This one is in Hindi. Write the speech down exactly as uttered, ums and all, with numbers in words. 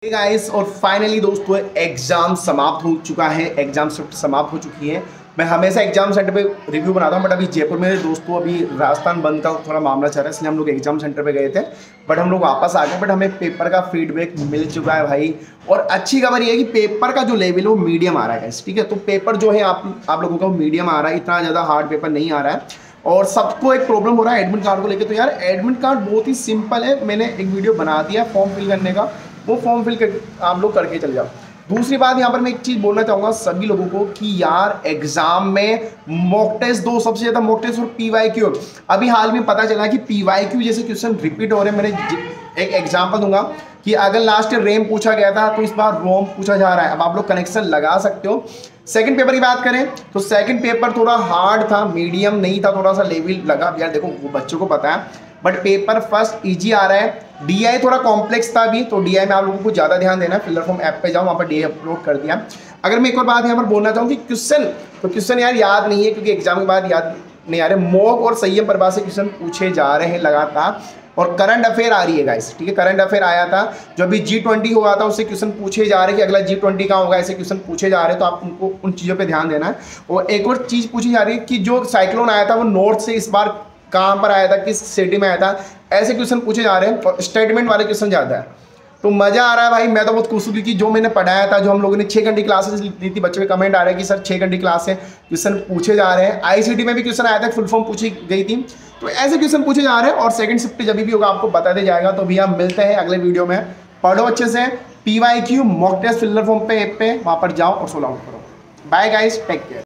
गाइस और फाइनली दोस्तों एग्जाम समाप्त हो चुका है। एग्जाम शिफ्ट समाप्त हो चुकी है। मैं हमेशा एग्जाम सेंटर पे रिव्यू बनाता हूँ, बट अभी जयपुर में दोस्तों अभी राजस्थान बंद का थोड़ा मामला चल रहा है, इसलिए हम लोग एग्जाम सेंटर पे गए थे, बट हम लोग वापस आ गए। बट हमें पेपर का फीडबैक मिल चुका है भाई, और अच्छी खबर ये है कि पेपर का जो लेवल है वो मीडियम आ रहा है। ठीक है, तो पेपर जो है आप आप लोगों का मीडियम आ रहा है, इतना ज़्यादा हार्ड पेपर नहीं आ रहा है। और सबको एक प्रॉब्लम हो रहा है एडमिट कार्ड को लेकर, तो यार एडमिट कार्ड बहुत ही सिंपल है। मैंने एक वीडियो बना दिया फॉर्म फिल करने का, वो फॉर्म फिल कर आप लोग करके चले जाओ। दूसरी बात यहाँ पर मैं एक चीज़ बोलना चाहूँगा सभी लोगों को कि यार एग्जाम में मॉक टेस्ट दो, सबसे ज़्यादा मॉक टेस्ट और पीवाईक्यू। अभी हाल में पता चला कि पीवाईक्यू जैसे क्वेश्चन रिपीट हो रहे हैं। मैंने एक एग्जांपल दूंगा कि अगर लास्ट ईयर रेम पूछा गया था तो इस बार रोम पूछा जा रहा है। अब आप लोग कनेक्शन लगा सकते हो। सेकंड पेपर की बात करें तो सेकंड पेपर थोड़ा हार्ड था, मीडियम नहीं था, थोड़ा सा लेवल लगा। यार देखो वो बच्चों को पता है, बट पेपर फर्स्ट इजी आ रहा है। डीआई थोड़ा कॉम्प्लेक्स था भी, तो डीआई में आप लोगों को ज़्यादा ध्यान देना है। फिलर फॉर्म ऐप पे जाओ, वहाँ पर डीआई अपलोड कर दिया। अगर मैं एक और बात यहाँ पर बोलना चाहूँ कि क्वेश्चन तो क्वेश्चन यार याद नहीं है, क्योंकि एग्जाम के बाद याद नहीं आ रहे। मॉक और संयम प्रभा से क्वेश्चन पूछे जा रहे हैं लगातार, और करंट अफेयर आ रही है गाइस। ठीक है, करंट अफेयर आया था जो अभी जी ट्वेंटी हुआ था, उससे क्वेश्चन पूछे जा रहे हैं कि अगला जी ट्वेंटी का होगा, ऐसे क्वेश्चन पूछे जा रहे हैं। तो आप उनको उन चीज़ों पे ध्यान देना है। और एक और चीज़ पूछी जा रही है कि जो साइक्लोन आया था वो नॉर्थ से इस बार कहाँ पर आया था, किस सिटी में आया था, ऐसे क्वेश्चन पूछे जा रहे हैं। और स्टेटमेंट वाले क्वेश्चन ज़्यादा है, तो मज़ा आ रहा है भाई। मैं तो बहुत खुश हूँ क्योंकि जो मैंने पढ़ाया था, जो हम लोगों ने छः घंटे क्लासेस ली थी, बच्चों के कमेंट आ रहे हैं कि सर छः घंटे क्लास है, क्वेश्चन पूछे जा रहे हैं। आईसीटी में भी क्वेश्चन आया था, फुल फॉर्म पूछी गई थी, तो ऐसे क्वेश्चन पूछे जा रहे हैं। और सेकंड शिफ्ट जब भी होगा आपको बता दिया जाएगा। तो भैया मिलते हैं अगले वीडियो में। पढ़ो अच्छे से, PYQ mock test filler form पे ऐप पे वहाँ पर जाओ और सोल्व आउट करो। Bye guys, take care.